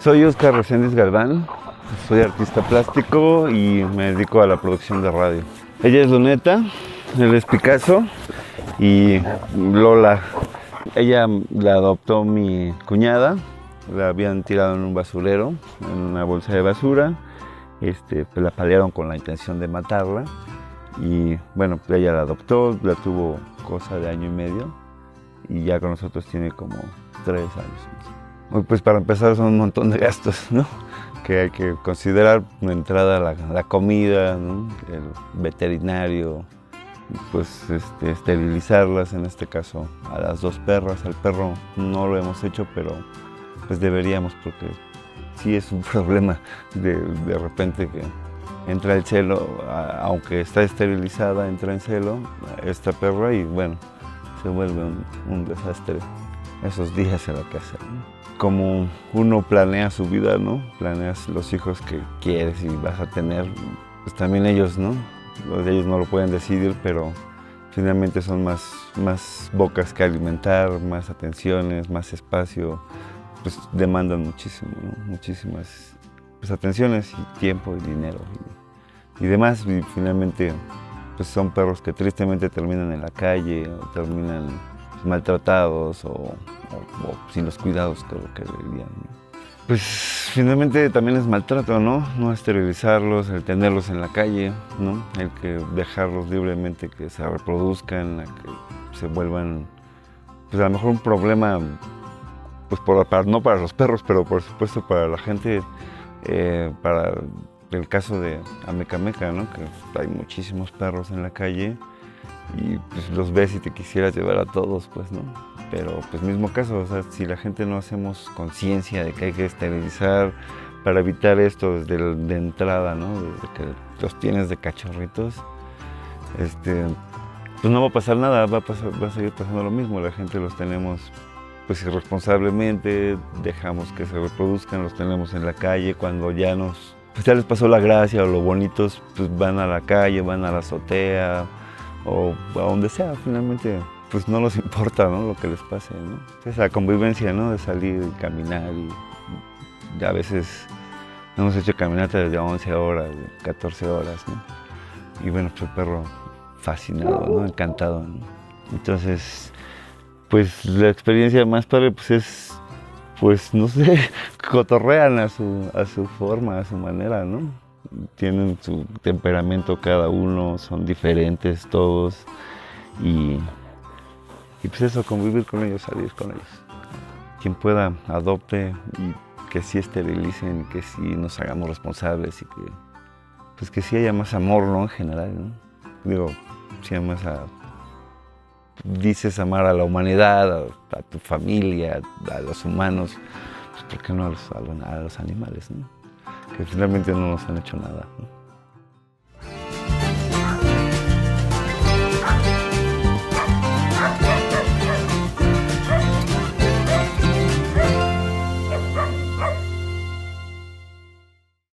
Soy Oscar Reséndiz Galván, soy artista plástico y me dedico a la producción de radio. Ella es Luneta, él es Picasso y Lola. Ella la adoptó mi cuñada, la habían tirado en un basurero, en una bolsa de basura. Pues la paliaron con la intención de matarla y bueno, ella la adoptó, la tuvo cosa de año y medio y ya con nosotros tiene como 3 años. Pues para empezar son un montón de gastos, ¿no? Que hay que considerar, de entrada la comida, ¿no? El veterinario, pues esterilizarlas, en este caso a las 2 perras. Al perro no lo hemos hecho, pero pues deberíamos, porque sí es un problema de repente que entra el celo, aunque está esterilizada, entra en celo esta perra y bueno, se vuelve un desastre esos días en la casa, ¿no? Como uno planea su vida, ¿no? Planeas los hijos que quieres y vas a tener, pues también ellos, ¿no? Ellos no lo pueden decidir, pero finalmente son más bocas que alimentar, más atenciones, más espacio, pues demandan muchísimo, ¿no? Muchísimas pues, atenciones y tiempo y dinero y demás. Y finalmente pues son perros que tristemente terminan en la calle o terminan maltratados o sin los cuidados que deberían, ¿no? Pues finalmente también es maltrato, ¿no? No esterilizarlos, el tenerlos en la calle, ¿no? El que dejarlos libremente que se reproduzcan, a que se vuelvan, pues a lo mejor un problema, pues no para los perros, pero por supuesto para la gente, para el caso de Amecameca, ¿no? Que hay muchísimos perros en la calle y pues los ves y te quisieras llevar a todos, pues, ¿no? Pero pues mismo caso, o sea, si la gente no hacemos conciencia de que hay que esterilizar para evitar esto desde de entrada, ¿no? Desde que los tienes de cachorritos, pues no va a pasar nada, va a seguir pasando lo mismo. La gente los tenemos pues irresponsablemente, dejamos que se reproduzcan, los tenemos en la calle, cuando ya pues ya les pasó la gracia o lo bonitos, pues van a la calle, van a la azotea o a donde sea, finalmente pues no nos importa, ¿no? Lo que les pase, ¿no? Esa convivencia, ¿no? De salir y caminar y a veces hemos hecho caminatas de 11 horas, de 14 horas, ¿no? Y bueno, pues el perro fascinado, ¿no? Encantado, ¿no? Entonces, pues la experiencia más padre pues es, pues no sé, cotorrean a su forma, a su manera, ¿no? Tienen su temperamento cada uno, son diferentes todos y pues eso, convivir con ellos, salir con ellos. Quien pueda, adopte y que sí esterilicen, que sí nos hagamos responsables y pues que sí haya más amor, ¿no? En general, ¿no? Digo, si amas dices amar a la humanidad, a tu familia, a los humanos, pues ¿por qué no a los animales, ¿no? Que finalmente no nos han hecho nada, ¿no?